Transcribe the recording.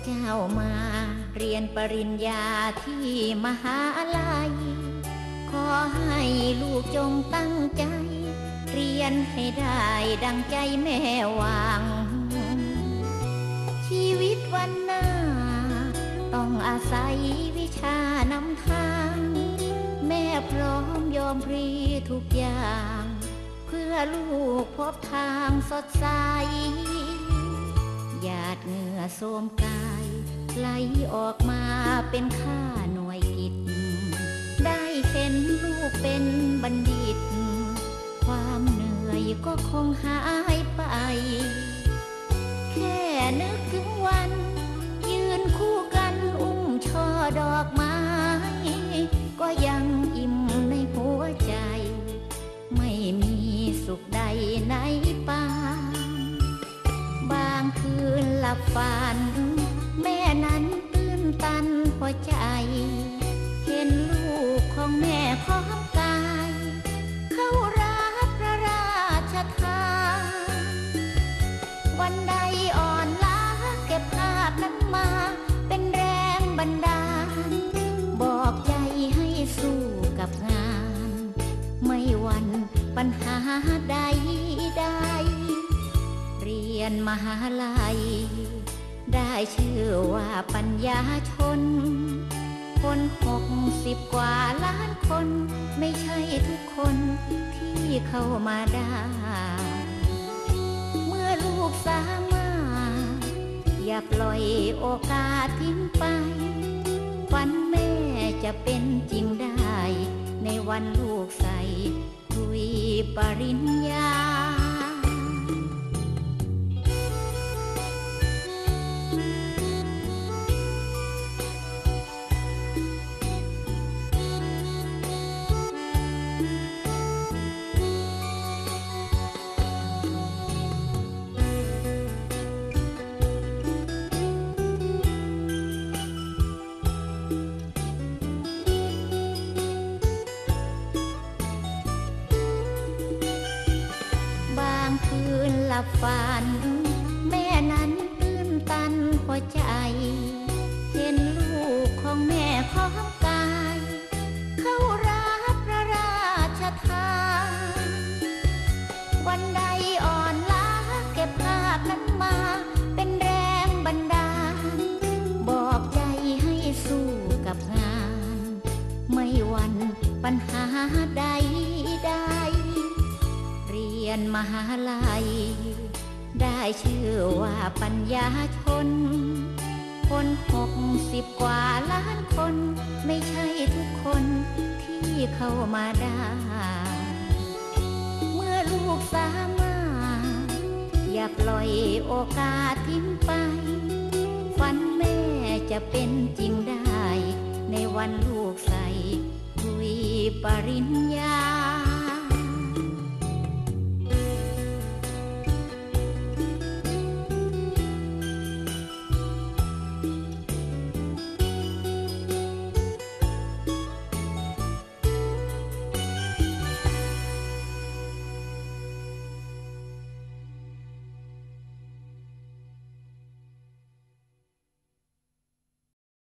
เจ้ามาเรียนปริญญาที่มหาลัยขอให้ลูกจงตั้งใจเรียนให้ได้ดังใจแม่หวังชีวิตวันหน้าต้องอาศัยวิชานำทางแม่พร้อมยอมพลีทุกอย่างเพื่อลูกพบทางสดใสหยาดเหงื่อโสมกายไหลออกมาเป็นค่าหน่วยกิจได้เห็นลูกเป็นบัณฑิตความเหนื่อยก็คงหายไปแค่นึกถึงวันยืนคู่กันอุ้มช่อดอกไม้ก็ยังอิ่มในหัวใจไม่มีสุขใดในปานบางคืนหลับฝันแม่นั้นตื้นตันหัวใจเห็นลูกของแม่พร้อมกายเข้ารับพระราชทานวันใดอ่อนล้าเก็บภาพนั้นมาเป็นแรงบันดาลบอกใจให้สู้กับงานไม่หวั่นปัญหาใดเรียนมหาลัยได้ชื่อว่าปัญญาชนคน60 กว่าล้านคนไม่ใช่ทุกคนที่เข้ามาได้เมื่อลูกสามารถอย่าปล่อยโอกาสทิ้งไปฝันแม่จะเป็นจริงได้ในวันลูกใส่ทุยปริญญาหลับฝันแม่นั้นตื้นตันหัวใจเห็นลูกของแม่พร้อมกายเข้ารับพระราชทานวันใดอ่อนล้าเก็บภาพนั้นมาเป็นแรงบันดาลบอกใจให้สู้กับงานไม่หวั่นปัญหาใดเรียนมหาลัยได้ชื่อว่าปัญญาชนคน60 กว่าล้านคนไม่ใช่ทุกคนที่เข้ามาได้เมื่อลูกสามารถอย่าปล่อยโอกาสทิ้งไปฝันแม่จะเป็นจริงได้ในวันลูกใส่ทุยปริญญา